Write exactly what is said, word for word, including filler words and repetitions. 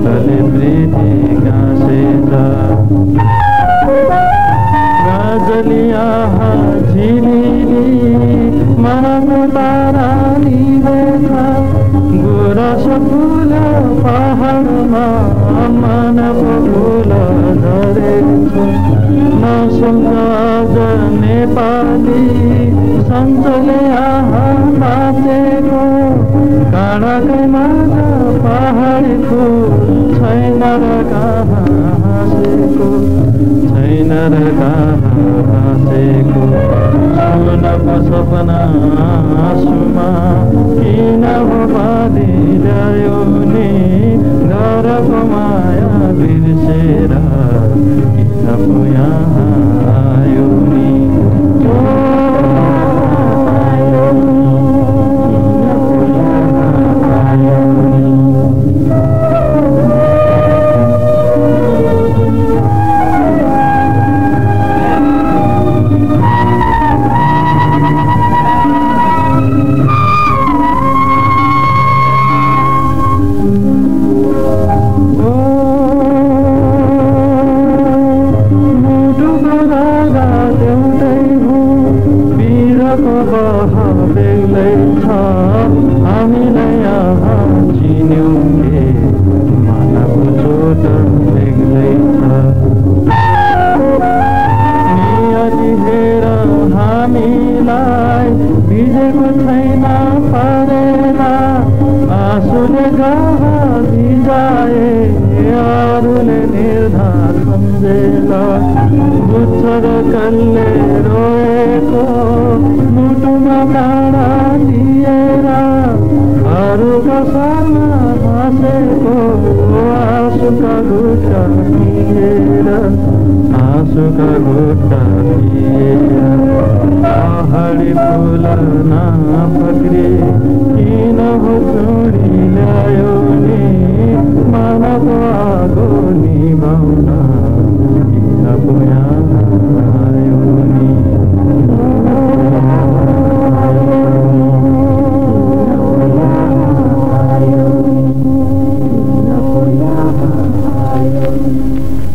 तले प्रीति गाँसेछ गजलिया झिलिली मनको तारा निभेछ गुरस फुल पहाडमा मनको फुल झरेछ नसुम्झ नेपाली सन्चले आहा नाचेको काँडाकै माझ पहाडी फुल छैन र कहाँ हाँसेको छैन र कहाँ हाँसेको सुनको सपना आँसुमा किन हो बाँधिल्यायो नि घरको माया बिर्सेर किन पो यहाँ आयो नि कल्ले रोएको मुटुमा काँडा दिएर अरूको सारमा हाँसेको आँसुका घुट्टा दिएर आँसुका घुट्टा दिएर पहाडी फुल नपक्री किन हो चुडी ल्यायो नि मनको आगो निभाउन किन पो यहाँ आयो नि आयो नि